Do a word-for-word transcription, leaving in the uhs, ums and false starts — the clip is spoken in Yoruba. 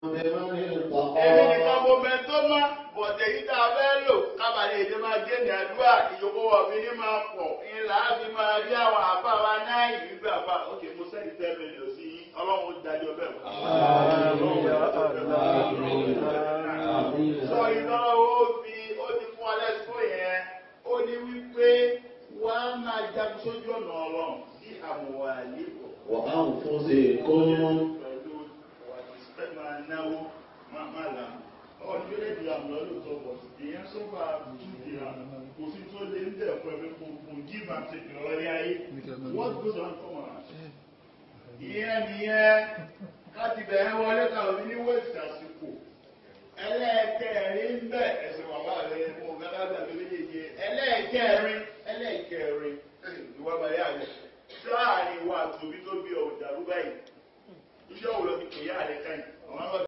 Èmi nìkan mo bẹ tó má bọ̀dẹ̀ yìí tá a fẹ́ lò kábàlẹ̀ èdè máa gé ní àdúrà ìjókòó ọ̀bí ní máa pọ̀ ńlá fi máa rí àwọn àbá wa náà yìí gbà bá òkè mo sẹ́ni ten million sí ọlọ́run dájọ́ bẹ́ẹ̀ mọ́. Sọ iná ó fi ó ti fún alẹ́ sọ yẹn ó ní wípé wọ́n á máa jagun sójú ọ̀nà ọlọ́run sí àmùwà àlékò. Wọ́n á fún sí kó. Pẹ̀lú ìwà máa náwó máa là ọdún ilé ìdíyàmù lọ́dún tó bọ̀ ìyẹn sọ́fà ìdíyàmù kò sí tó lé ń dẹ̀ fún ẹgbẹ́ gbogbo give and take lọ́rẹ́ ayé what goes on come on. Ìyẹn nìyẹn láti bẹ̀rẹ̀ wọlé káwọn ní wẹ́ẹ̀sì àsìkò ẹlẹ́ẹ̀kẹrin ń bẹ̀ ẹ̀sìn wàhálà rẹ̀ mo gbàgbà gbàgbé méjèèjì ẹlẹ́ẹ̀kẹrin ẹlẹ́ẹ̀kẹrin ìwà bàyà rẹ̀ sáà ni ìwà àtòbí tó bí ọ̀dàrú báyìí iṣẹ́ òwúrọ̀ ti pè yá rẹ̀ káyìn.